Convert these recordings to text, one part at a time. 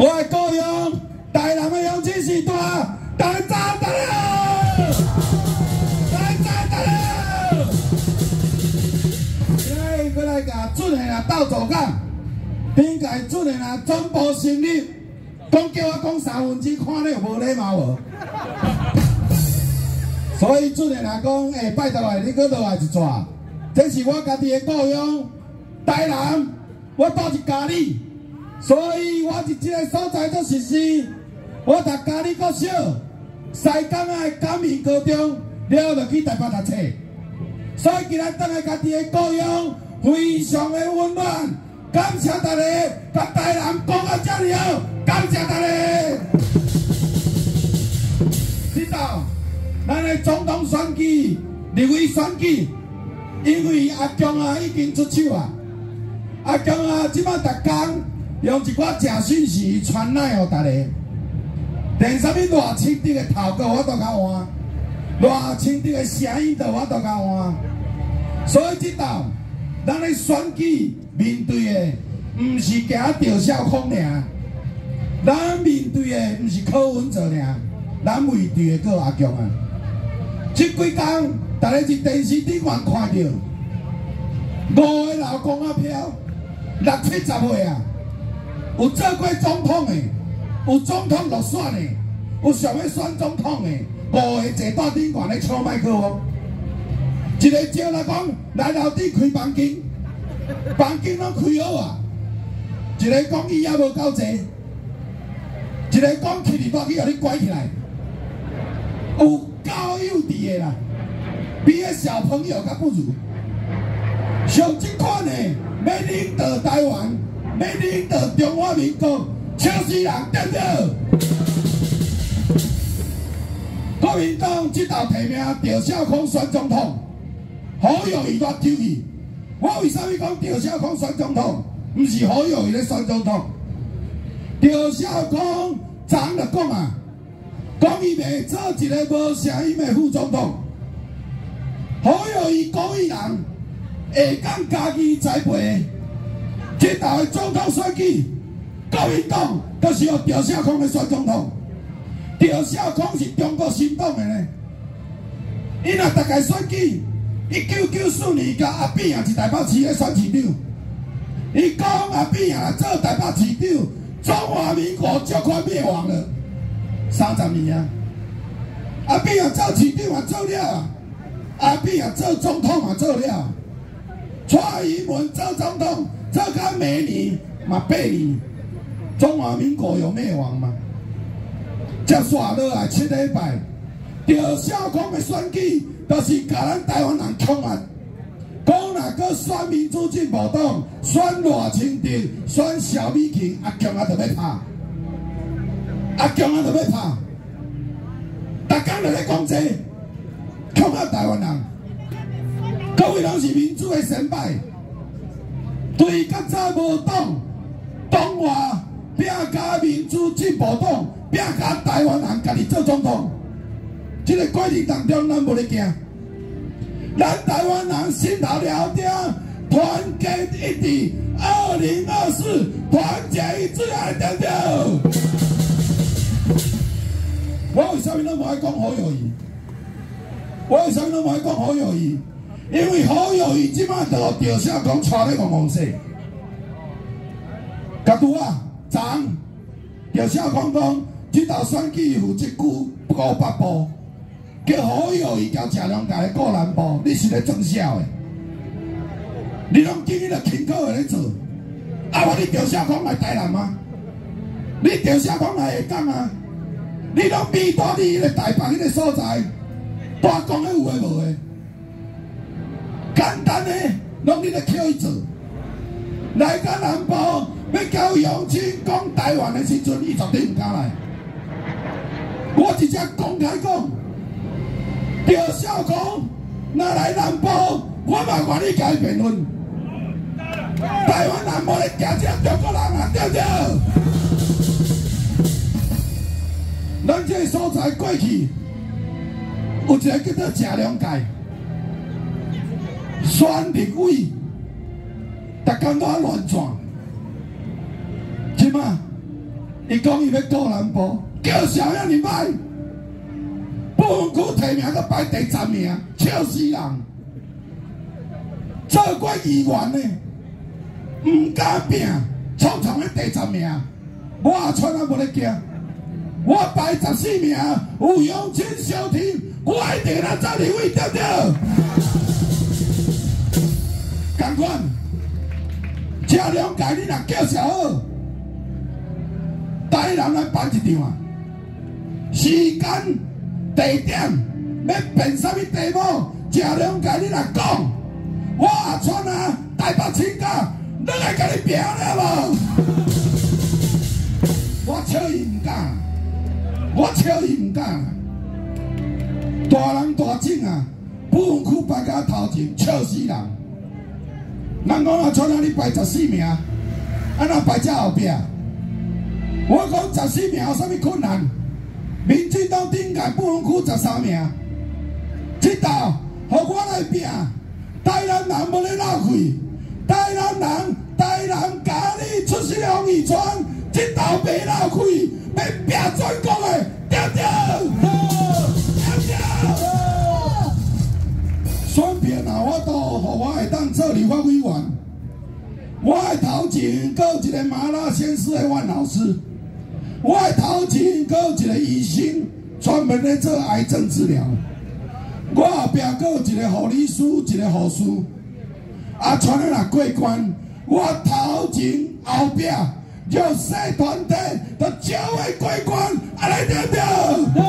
我的故乡，台南的乡亲时代，大家早等了，大家早等了。今日过来甲准的啦斗助讲，顶届准的啦全部成立，讲叫我讲3分之，看你有无礼貌无？所以准的啦讲，拜托诶，你搁落来一撮，这是我家己的故乡，台南，我住一家里。 所以我伫即个所在做实施，我读家里国小，西港的感恩高中，了就去台北读册。所以今日倒来家己的故乡，非常的温暖。感谢大家，甲台南讲到这里好，感谢大家。知道，咱的总统选举、立委选举，因为阿强啊已经出手啊，阿强啊即摆逐工。 用一寡假讯息传来互大家，连啥物偌清澈的头壳我都甲换，偌清澈的声音都我都甲换。所以即道，咱咧选举面对的，毋是惊赵少康尔，咱面对的毋是柯文哲尔，咱面对的个阿强啊。即几天，大家伫电视顶面看到5个老公仔票，60、70岁啊。 有做过总统的，有总统落选的，有想要选总统的，5个坐到顶悬咧抢麦克风。一个招来讲来楼顶开房间，房间拢开好啊。一个讲伊也无够济，一个讲去你带去互你关起来，有够幼稚的啦，比个小朋友较不如。像即款的要领导台湾。 要领导中华民国，笑死人对不对？国民党这道提名赵少康选总统，好容易我丢去。我为什么讲赵少康选总统？不是好容易咧选总统。赵少康昨就讲啊，讲伊袂做一个无声音的副总统。好容易讲伊人会讲家己栽培。 这道的总统选举，国民党就是由赵少康来选总统。赵少康是中国新党的呢。伊若大概选举，1994年甲阿扁也是台北市咧选市长。伊讲阿扁也做台北市长，中华民国就快灭亡了，30年啊。阿扁也做市长也做了，阿扁也做总统也做了，蔡英文做总统。 这个每年嘛8年，中华民国有灭亡吗？接下来7礼拜，赵少康的选举，就是甲咱台湾人恐吓，讲若个选民主进步党，选赖清德，选萧美琴，阿强啊就要拍，阿强啊就要拍，大家就咧讲这恐吓台湾人，各位拢是民主的崇拜。 对较早无党，党外拼甲民主进步党，拼甲台湾人家己做总统。这个过程当中，咱无咧惊，咱台湾人心头了定，团结一致，2024团结一致来对对。我为什么拢无爱讲侯友宜？我为什么拢无爱讲侯友宜？ 因为侯友宜即摆就赵少康带咧戆戆说，甲拄啊，昨赵少康讲，即道选举负责顾北部，叫侯友宜交车龙家顾南部，你是咧装笑的？你拢今日就勤苦的咧做，啊！我你赵少康来台南吗？你赵少康来会讲啊？你拢比大你迄个台北迄个所在，大讲咧有诶无诶？ 简单的，拢你咧叫伊做。来到南部要交乡亲讲台湾的时阵，伊绝对唔敢来。我直接公开讲，赵少康若来南部，我嘛愿意甲伊辩论。台湾人无咧惊这中国人啊，对不对？咱这个所在过去有一个叫做车龙界。 选立委，逐工都乱转，即马伊讲伊要顾南部，叫啥遐尼歹？不分区提名阁排第10名，笑死人！做过议员呢，唔敢拼，常常咧第10名，我阿川啊无咧惊，我排14名，有杨清小婷，我一定来做立委，对不对？同款，车辆界你若叫小好，台南来办一场啊，时间。 地点要变啥物题目？车辆界你来讲，我阿川啊，台北请假，你来甲你拼了无？我笑伊唔敢，我笑伊唔敢。大人大种啊，不分区排到头前，笑死人。人讲阿川啊，你排14名，安怎排遮后壁？我讲14名有啥物困难？ 民进党顶届不分区13名，这道互我来拼，台南人无咧闹气，台南家己出席红义川，这道袂闹气，要拼全国的，对不对？对不对？选票若我都互我会当做立法委员，我的头前搁有一个麻辣鲜师的万老师。 我的头前阁有一个医生，专门咧做癌症治疗。我后壁阁有一个护理师，一个护士。啊，传咧若过关，我头前后壁弱势团体都照会过关，安尼对不对？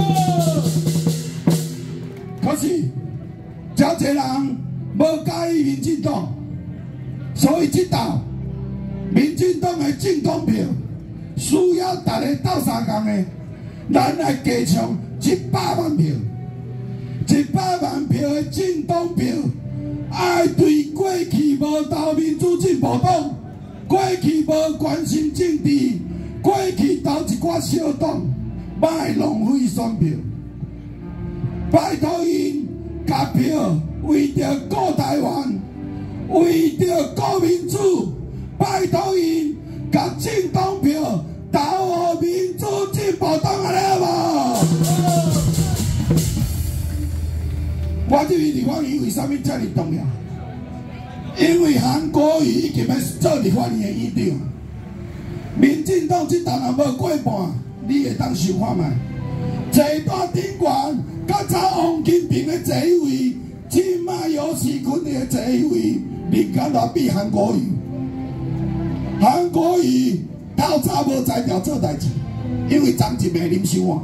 可是，真侪人无介意民进党，所以这道民进党的政党票。 需要大家斗相共的，咱来加上100万票，100万票的政党票，爱对过去无投民主进步党，过去无关心政治，过去投一寡小党，莫浪费选票，拜托因甲票为着顾台湾，为着顾民主，拜托因。 甲政党票投互民主进步党安尼好无？我入去立法院为啥物遮尔重要？因为韩国瑜已经要做立法院的院长，民进党这党若无过半，你会当想看卖？坐大顶悬，甲早王金平的坐位，即马尤世坤的坐位，人家若比韩国瑜。 韩国瑜透早无才调做代志，因为昨一暝啉伤晚，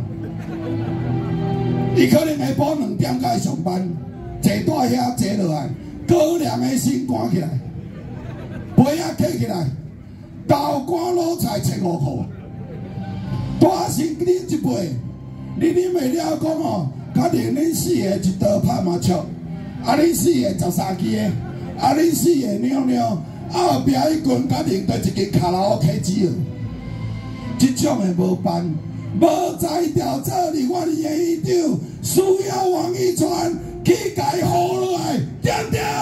伊可能下晡2点才会上班，坐大遐坐落来，高粱的心寒起来，背仔起起来，豆干卤菜15块，大声啉一杯，你啉袂了讲哦，甲连恁4个一刀拍麻将，啊恁4个13支的，啊恁4个尿尿。 后壁迄群甲另对一间卡拉 OK 机了，即种的无办，无才调做立法院的院长，需要王一川去甲伊扶落来，对不对？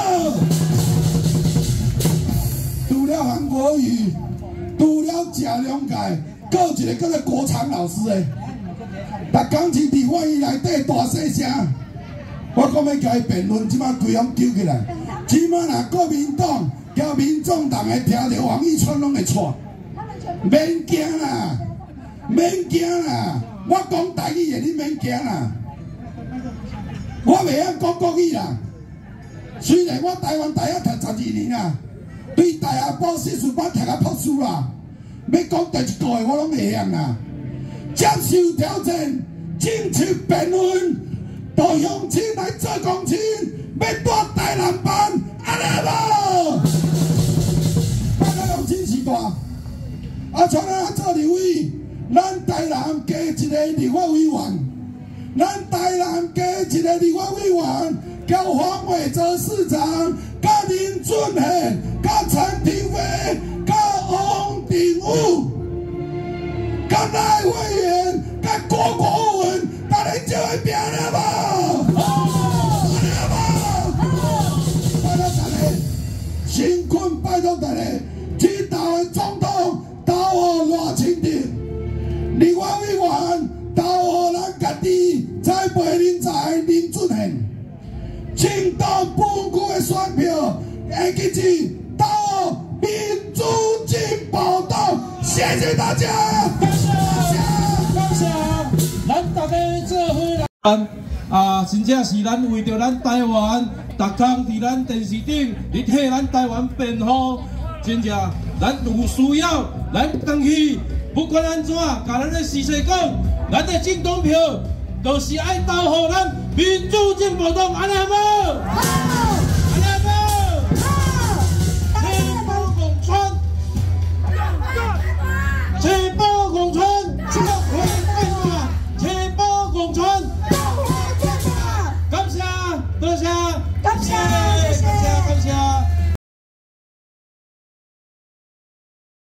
除了韩国瑜，除了贾良介，搁有一个叫做国昌老师的，逐工伫立法院内底大细声，我讲要甲伊辩论，即马规拢揪起来，即马若国民党。 叫民众党的听到王一川拢会错，免惊啦，免惊啦！我讲台语的，你免惊啦。我袂晓讲国语啦，虽然我台湾大学读12年啦，对大学部硕士班读啊博士啦，要讲第一个我拢会晓啦。接受挑战，争取辩论，到乡亲来做公亲，要带台南班，安尼无？ 真是大，啊！像咱做立委，咱台南加一个立法委员，咱台南加一个立法委员，叫黄伟哲市长，甲林俊宪，甲陈廷飞，甲王鼎武，甲赖委员，甲郭国文，大家就会拼了无？拜托大家，辛苦拜托大家。 这道的总统投我赖清德， 党本区的选票会支持到民主进步党，谢谢大家， 感谢，咱大家做伙来，真正是咱为着咱台湾，逐天伫咱电视顶伫替咱台湾辩护，真正咱有需要，咱登去，不管安怎，甲咱的时势讲，咱的政党票就是爱投互咱民主进步党，安尼好无？